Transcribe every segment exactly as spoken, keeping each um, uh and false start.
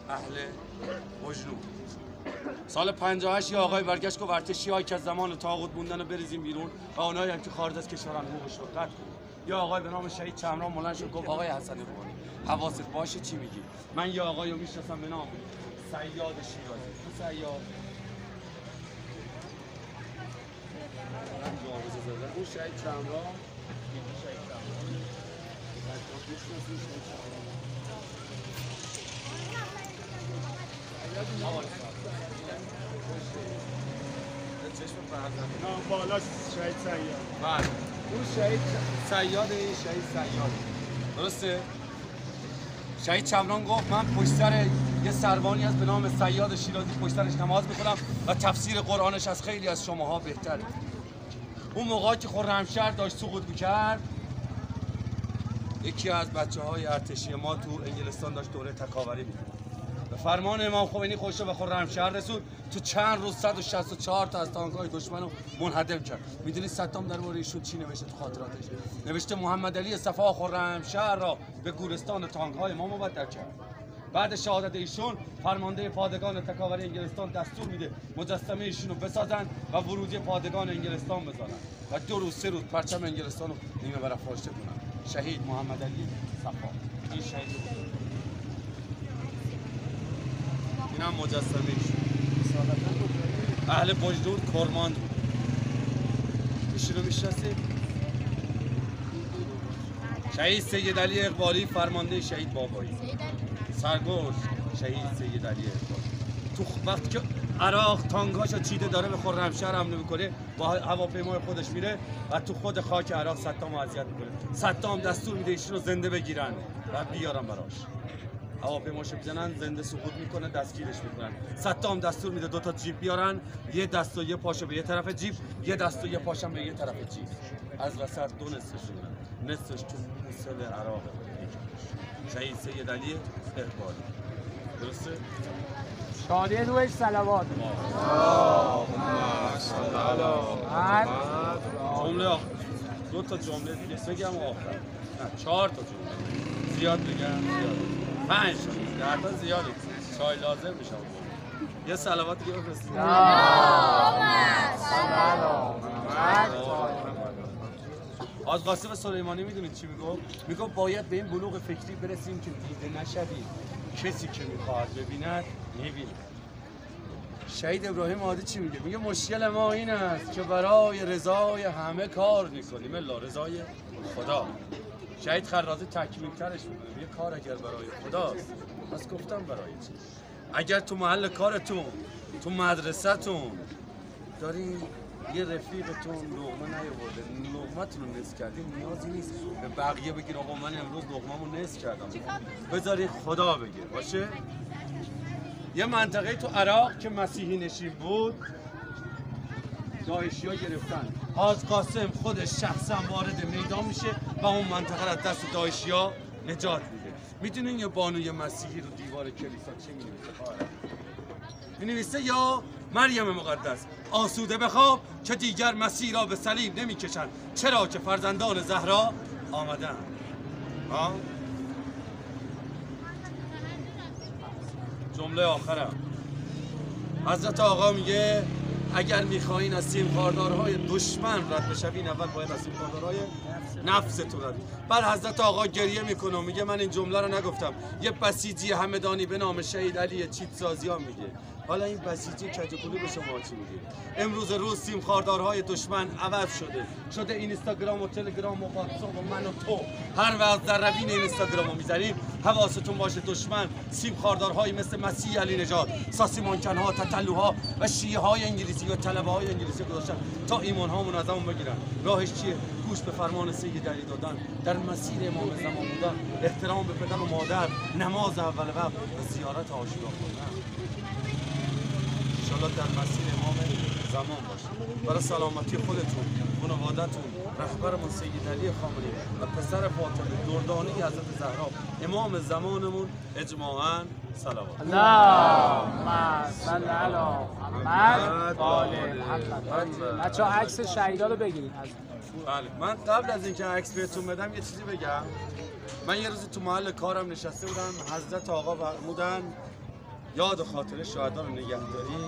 اهل مجنون. سال پنجاه و هشت یه آقای برگشت گفت ارتشی‌هایی که از زمان طاغوت موندن رو بریزیم بیرون و اونایی هم که خارج از کشورن حقوقش رو قطع کنیم. یه آقای به نام شهید چمران بلند شد گفت آقای حسن روحانی حواست باشه چی میگی؟ من یه آقایی رو میشناسم به نام صیاد شیرازی. تو صیاد اون شهید چمران این شهید چمران چشم فرزند نه بالا شهید صیاد. بله اون شهید صیاد این شهید صیاد درسته؟ شهید چمران گفت من پشت سر یه سروانی هست به نام صیاد شیرازی پشت سرش نماز میخونم و تفسیر قرآنش از خیلی از شماها بهتره. اون موقعی که خرمشهر داشت سقوط میکرد یکی از بچه های ارتشی ما تو انگلستان داشت دوره تکاوری میکرد. به فرمان امام خمینی خودش رو به خرمشهر رسوند. تو چند روز صد و شصت و چهار تا از تانک‌های دشمن رو منهدم کرد. میدونید صدام درباره ایشون چی نوشته تو خاطراتش؟ نوشته محمد علی صفا خرمشهر را به گورستان تانک‌های ما مبدل کرد. بعد شهادت ایشون فرمانده پادگان تکاوری انگلستان دستور میده مجسمه ایشون رو بسازن و ورودی پادگان انگلستان بزنن و دو روز سه روز پرچم انگلستان رو نیمه برافراشته کنن. شهید محمد علی صفا این شهید این هم مجسمه ایشون اهل بجدود کرماند بود. ایشون رو میشناسید؟ شهید سید علی اقبالی فرمانده شهید بابایی سرگوش شهید سید علی اقبالی تو وقتی که عراق تانگاشو چیده داره به خرمشهر حمله میکنه با هواپیمای خودش میره و تو خود خاک عراق صدام اذیت میکنه. صدام دستور میده ایشون رو زنده بگیرن و بیارن براش. هواپیماشو میزنن زنده سقوط میکنه دستگیرش میکنن. صدام دستور میده دو تا جیپ بیارن یه دست و یه پاشو به یه طرف جیپ یه دست و یه پاشم به یه طرف جیپ از وسط دو نصفش میکنن نصفش تو سل عراق. شهید سید علی اقبالی درسته؟ شادی روش صلوات. جمله آخر دو تا جمله دیگه بگم آخر نه چهار تا جمله زیاد بگم زیاد پنج تا ده تا زیاده چای لازم میشه یه صلوات دیگه بفرستید. آج قاسم سلیمانی میدونید چی میگفت؟ میگفت باید به این بلوغ فکری برسیم که دیده نشویم کسی که میخواهد ببیند میبیند. شهید ابراهیم عادی چی میگه؟ میگه مشکل ما این است که برای رضای همه کار میکنیم الا رضای خدا. شهید خرازی تکمیل ترش میکنه میگه کار اگر برای خداست پس گفتم برای چی؟ اگر تو محل کارتون تو مدرسه‌تون دارین یه رفیقتون لقمه نیاورده لقمه‌تون رو نصف کردین نیازی نیست به بقیه بگیر آقا من امروز لقمه‌مو نصف کردم بذاری خدا بگیر باشه. یه منطقه تو عراق که مسیحی نشین بود داعشی‌ها گرفتن. حاج قاسم خودش شخصا وارد میدان میشه و اون منطقه از دست داعشی‌ها نجات میده. میدونین یه بانوی مسیحی رو دیوار کلیسا چه می‌نویسه؟ می‌نویسه یا مریم مقدس آسوده بخواب که دیگر مسیح را به صلیب نمی‌کشند چرا که فرزندان زهرا آمدن. ها جمله آخرم حضرت آقا میگه اگر میخواین از سیم خاردارهای دشمن رد بشوین اول باید از سیم خاردارهای نفستون رد. بعد حضرت آقا گریه میکنه و میگه من این جمله رو نگفتم یه بسیجی همدانی به نام شهید علی چیتسازیان میگه. حالا این بسیجی کجکولی به شما چی میگه؟ امروز روز سیم خاردارهای دشمن عوض شده شده اینستاگرام و تلگرام و واتساپ و من و تو هر وقت در روین اینستاگرام رو میزنیم حواستون باشه دشمن سیم خاردارهایی مثل مسیح علی نژاد ساسیمانکن‌ها تتلوها و شیعه های انگلیسی و طلبه های انگلیسی گذاشتن تا ایمان هامون ازمون بگیرن. راهش چیه؟ گوش به فرمان سید علی دادن در مسیر امام زمان بودن احترام به پدر و مادر نماز اول وقت و زیارت عاشورا کردن. انشالله در مسیر امام زمان باشید. برای سلامتی خودتون خانواده‌تون رهبرمون سید علی خامنه‌ای و پسر فاطمه دردانه حضرت زهرا امام زمانمون اجماعاً صلوات. اللهم صل علی محمد و آل محمد. بچه‌ها عکس شهیدا رو بگیرید. بله من قبل از اینکه عکس بهتون بدم یه چیزی بگم. من یه روز تو محل کارم نشسته بودم حضرت آقا فرمودن یاد و خاطر شهدا رو نگه داریم،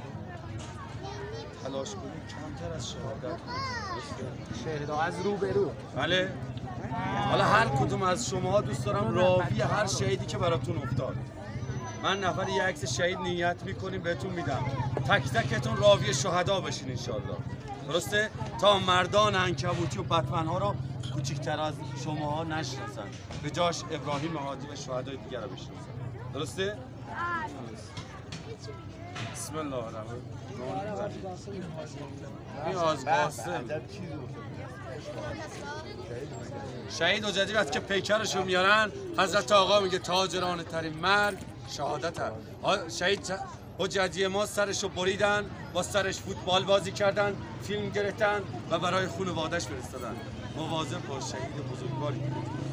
تلاش کنیم کمتر از شهادت شهدا از رو به رو. بله. حالا هر کدوم از شما دوست دارم راوی هر شهیدی که براتون افتاد. من نفر یک عکس شهید نیت میکنیم بهتون میدم. تک تکتون راوی شهدا بشین انشالله. درسته؟ تا مردان عنکبوتی و بتمن ها رو کوچکتر از شماها نشناسن. به جاش ابراهیم هادی و شهدای دیگر رو بشناسن. درسته؟ بسم الله الرحمن الرحیم. این از قاسم شهید حجتی وقتی که پیکرشو میارن حضرت آقا میگه تاجران ترین مرگ شهادت هست. شهید حجتی ما سرشو بریدن، با سرش فوتبال بازی کردن، فیلم گرفتن و برای خانواده‌اش فرستادن. مواظب باش شهید بزرگواری.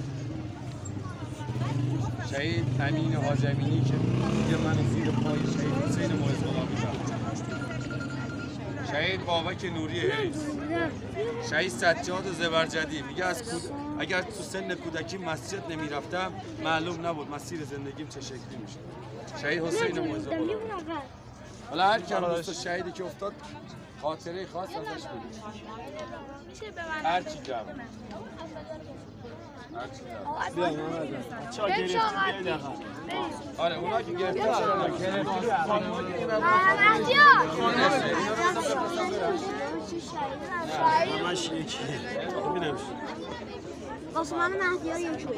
شهید امین حاج امینی که میگه من زیر پای شهید حسین معز غلامی رفتم. شهید بابک نوری حیث، شهید سجاد زبرجدی میگه از کود... اگر تو سن کودکی مسجد نمی رفتم معلوم نبود مسیر زندگیم چه شکلی میشه. شهید حسین معز غلامی. حالا هر کم دوست شهیدی که افتاد خاطره خاص ازش بگید. هر چی جمع. آره اونا که گرفته همش یکی ببینم عثمان مهدیار یکی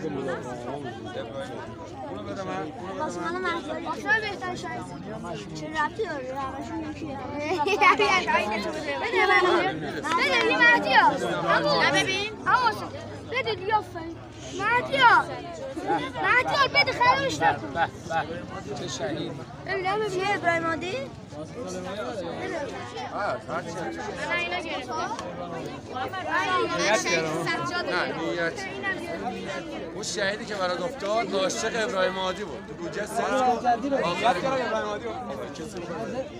اونو بده من عثمان مهدیار عثمان بهتر شاید چه ربطی داره همشون یکیه بده من بده یه مهدیار ببین آقا بده دیگه آفرین مهدیار مهدیار بده خرابش نکن. به به چه شهید. ببینم ببینه ابراهیم عادی نه اینا گرفتم نه نیت اون شهیدی که برات افتاد عاشق ابراهیم عادی بود. تو بودجه سرچ کن آخر ابراهیم عادی بود. کسی بود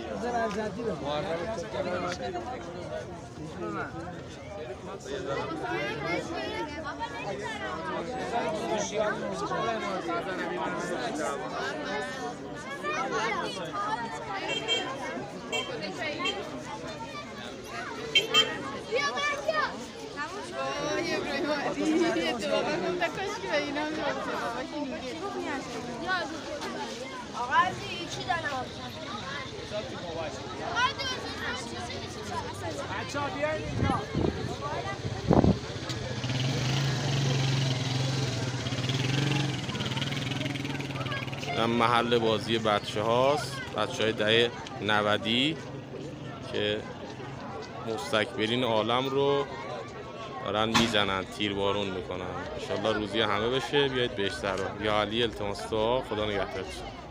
این محل بازی بچه هاست، بچه های دهه نودی که مستکبرین عالم رو دارن میزنن، تیربارون میکنن. انشالله روزی همه بشه. بیایید بهش سر یا علی التماس دعا. خدا نگهدارتون.